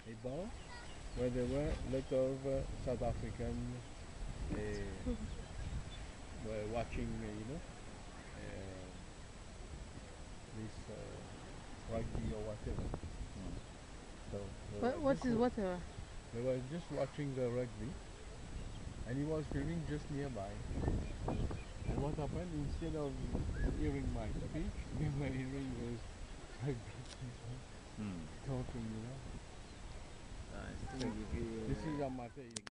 a bar where there were a lot of South African were watching, this rugby or whatever. So What is whatever? they were just watching the rugby, and he was filming just nearby. And what happened? Instead of hearing my speech, we were hearing those rugby people talking, I think if you This is Amate.